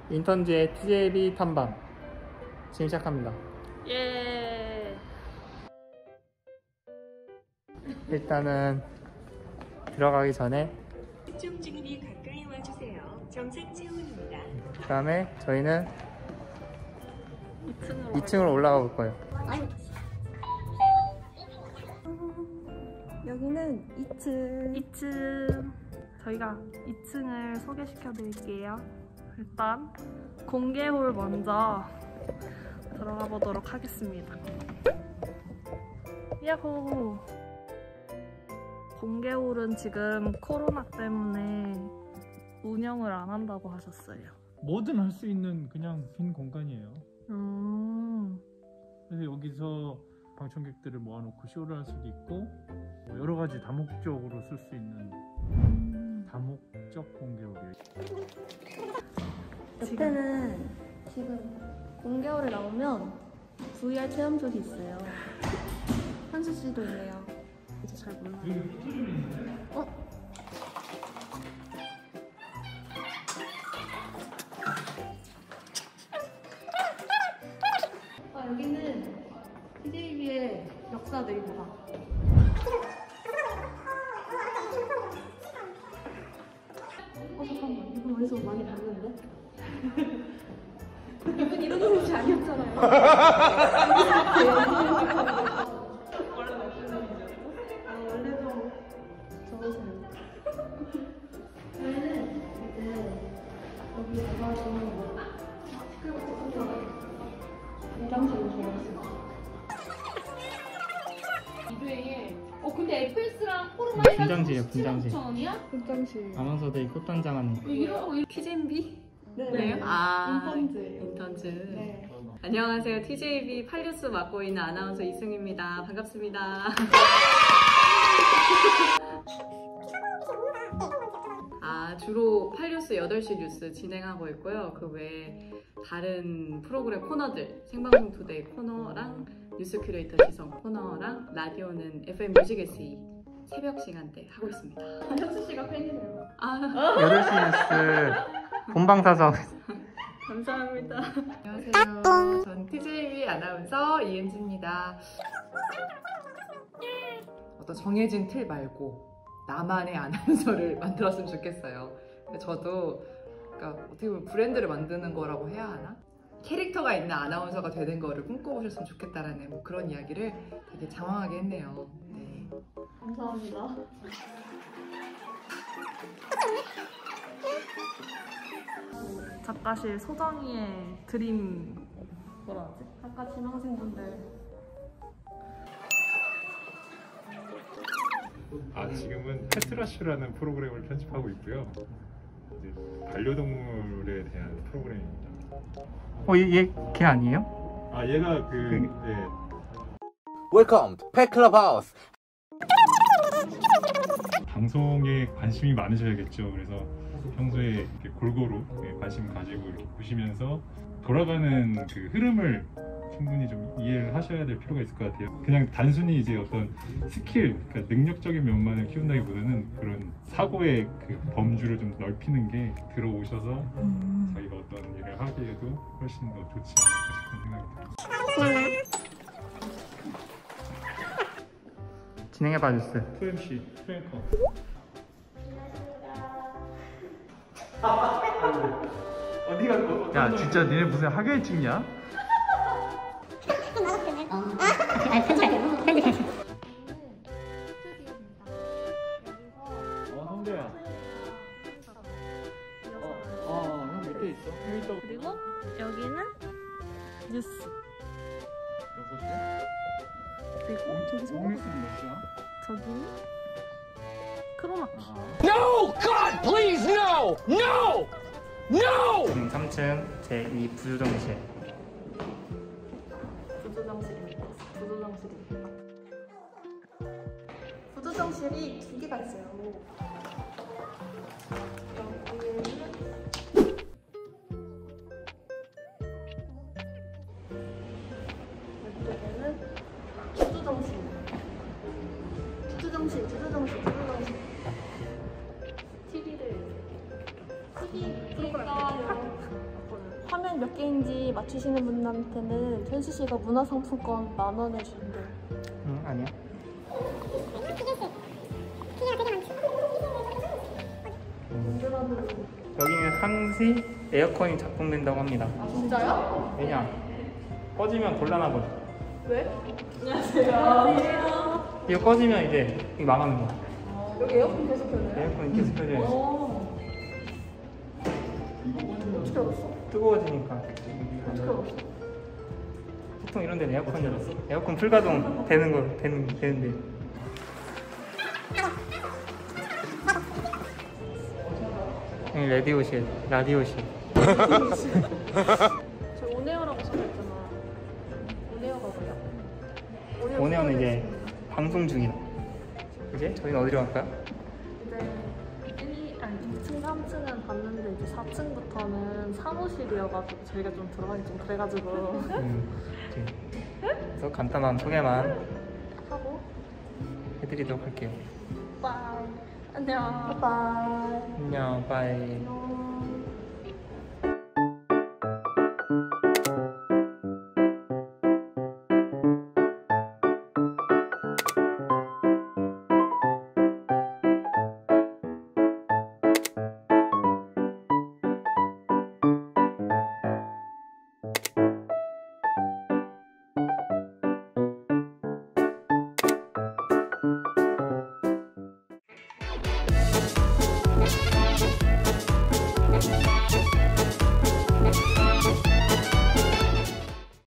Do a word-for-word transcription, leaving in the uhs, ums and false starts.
인턴즈의 티제이비 탐방 지금 시작합니다. 예. 일단은 들어가기 전에 특정 증인이 가까이 와주세요. 정상 체온입니다. 그 다음에 저희는 이 층으로, 이 층으로 올라가 볼 거예요. 여기는 이 층. 이 층. 저희가 이 층을 소개시켜 드릴게요. 일단 공개홀 먼저 들어가 보도록 하겠습니다. 야호! 공개홀은 지금 코로나 때문에 운영을 안 한다고 하셨어요. 뭐든 할 수 있는 그냥 빈 공간이에요. 음. 그래서 여기서 방청객들을 모아놓고 쇼를 할 수도 있고 뭐 여러 가지 다목적으로 쓸 수 있는 다목적 공개홀이에요. 옆에는 지금 공개홀에 나오면 브이알 체험존이 있어요. 현수 씨도 있네요. 이제 잘 몰라요. 어? 아, 여기는 티제이비의 역사들입니다. 어, 잠깐만. 이분 어디서 많이 봤는데? 이분 이런 분이 아니었잖아요. 원래 나쁜 놈이죠? 아, 원래도 저거세요. 저희는 이제 여기 나가서 시끌벅적 분장실을 좋아했어요. 이두행에 어 근데 에프에스랑 포르마 네, 분장실이에요, 분장실. 칠만 오천 원이야? 분장실. 아나운서들이 꽃단장하는 이러고 이렇게 티제이비? 네. 네. 아, 인턴즈예요. 인턴즈. 네. 안녕하세요. 티제이비 팔 뉴스 맡고 있는 아나운서 이승입니다. 반갑습니다. 아, 주로 팔 뉴스 여덟 시 뉴스 진행하고 있고요. 그 외에 다른 프로그램 코너들, 생방송 투데이 코너랑 뉴스 큐레이터 지성 코너랑 라디오는 에프엠 뮤직 에스이 새벽 시간대 하고 있습니다. 현수 씨가 팬이네요. 아, 여덟 시 뉴스 본방사수. 감사합니다. 안녕하세요. 전 티제이비 아나운서 이은지입니다. 어떤 정해진 틀 말고 나만의 아나운서를 만들었으면 좋겠어요. 근데 저도 그러니까 어떻게 보면 브랜드를 만드는 거라고 해야 하나? 캐릭터가 있는 아나운서가 되는 거를 꿈꿔보셨으면 좋겠다라는 뭐 그런 이야기를 되게 장황하게 했네요. 네. 감사합니다. 작가실 소정이의 드림 뭐라 하지? 작가 지망생분들. 아, 지금은 페트라쇼라는 프로그램을 편집하고 있고요. 이제 반려동물에 대한 프로그램입니다. 어, 얘 걔 아니에요? 아, 얘가 그 네. Welcome to Pet Club House. 방송에 관심이 많으셔야겠죠. 그래서 평소에 이렇게 골고루 관심 가지고 이렇게 보시면서 돌아가는 그 흐름을 충분히 좀 이해를 하셔야 될 필요가 있을 것 같아요. 그냥 단순히 이제 어떤 스킬, 그러니까 능력적인 면만을 키운다기보다는 그런 사고의 그 범주를 좀 넓히는 게 들어오셔서 음. 저희가 어떤 일을 하기에도 훨씬 더 좋지 않을까 싶은 생각이 듭니다. 진행해봐 뉴스. 투엠씨, 투엠커. 어디가? 야, 진짜 니네 무슨 학예회 찍냐? 어, 성재야. 어, 어, 형 밑에 있어. 여기 있다. 그리고 여기는 뉴스. 여섯 시? 그리고 저기서 홈리스는 몇 시야? 저기는 크로마키. No, God, please, no, no, no. 삼 층 제이 부조정실. 부조정실입니다. 부조정실입니다. 부조정실이 두 개가 있어요. 여기는 주조정실. 주조정실, 주조정실, 주조정실. 티비를 티비 프로그램 화면 몇 개인지 맞추시는 분한테는 현수 씨가 문화상품권 만 원을 준대요. 응, 아니야. 여기는 항시 에어컨이 작동된다고 합니다. 아 진짜요? 왜냐? 꺼지면 곤란하거든. 왜? 안녕하세요. 이거 꺼지면 이제 이거 망하는 거야. 여기 에어컨 계속 켜져요? 에어컨이 계속 켜져 있어. 오. 어떻게 알았어? 뜨거워지니까. 어떻게 알았어? 보통 이런 데는 에어컨 에어컨 풀가동 되는 거 되는 되는데. 여기 라디오실, 라디오실. 저 오네어라고 써있잖아. 오네어가 뭐야? 오네어 오네오는 이제 방송 중이다. 이제 저희는 어디로 갈까요? 이제 일, 아니 이 층, 삼 층은 봤는데 이제 사 층부터는 사무실이어가지고 저희가 좀 들어가기 좀 그래가지고 음, 이제 그래서 간단한 소개만 하고 해드리도록 할게요. 빠이 안녕 빠이 안녕, 빠이. 안녕